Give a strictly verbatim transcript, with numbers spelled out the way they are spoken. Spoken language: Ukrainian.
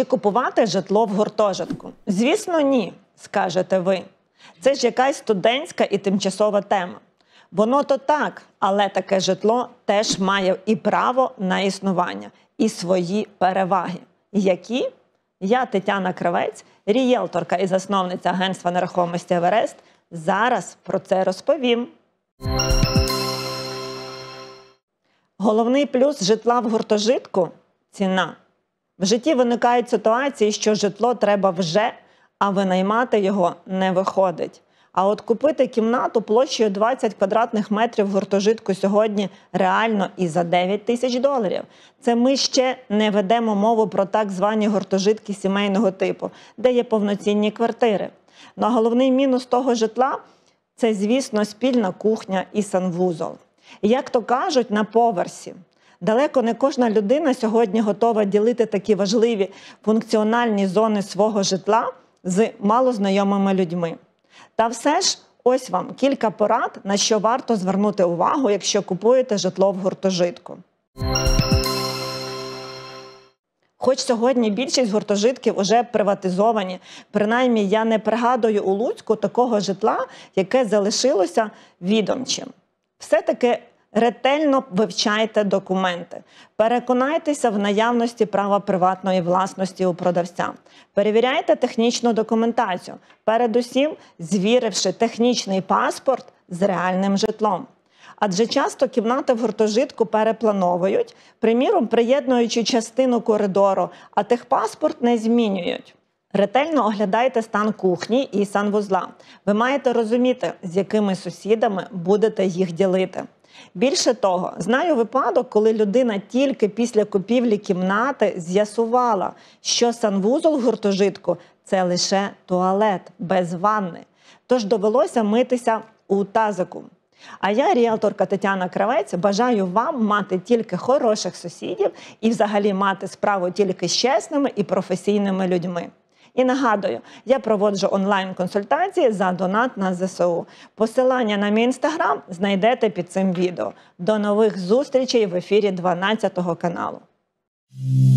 Чи купувати житло в гуртожитку? Звісно, ні, скажете ви. Це ж якась студентська і тимчасова тема. Воно то так, але таке житло теж має і право на існування, і свої переваги. Які? Я, Тетяна Кравець, рієлторка і засновниця агентства нерухомості «Еверест», зараз про це розповім. Головний плюс житла в гуртожитку – ціна. В житті виникають ситуації, що житло треба вже, а винаймати його не виходить. А от купити кімнату площею двадцять квадратних метрів в гуртожитку сьогодні реально і за дев'ять тисяч доларів. Це ми ще не ведемо мову про так звані гуртожитки сімейного типу, де є повноцінні квартири. Но головний мінус того житла – це, звісно, спільна кухня і санвузол. І, як то кажуть, на поверсі. Далеко не кожна людина сьогодні готова ділити такі важливі функціональні зони свого житла з малознайомими людьми. Та все ж, ось вам кілька порад, на що варто звернути увагу, якщо купуєте житло в гуртожитку. Хоч сьогодні більшість гуртожитків уже приватизовані, принаймні я не пригадую у Луцьку такого житла, яке залишилося відомчим. Все-таки ретельно вивчайте документи. Переконайтеся в наявності права приватної власності у продавця. Перевіряйте технічну документацію, передусім звіривши технічний паспорт з реальним житлом. Адже часто кімнати в гуртожитку переплановують, приміром, приєднуючи частину коридору, а техпаспорт не змінюють. Ретельно оглядайте стан кухні і санвузла. Ви маєте розуміти, з якими сусідами будете їх ділити. Більше того, знаю випадок, коли людина тільки після купівлі кімнати з'ясувала, що санвузол в гуртожитку – це лише туалет, без ванни. Тож довелося митися у тазику. А я, ріелторка Тетяна Кравець, бажаю вам мати тільки хороших сусідів і взагалі мати справу тільки з чесними і професійними людьми. І нагадую, я проводжу онлайн-консультації за донат на зе се у. Посилання на мій інстаграм знайдете під цим відео. До нових зустрічей в ефірі дванадцятого каналу.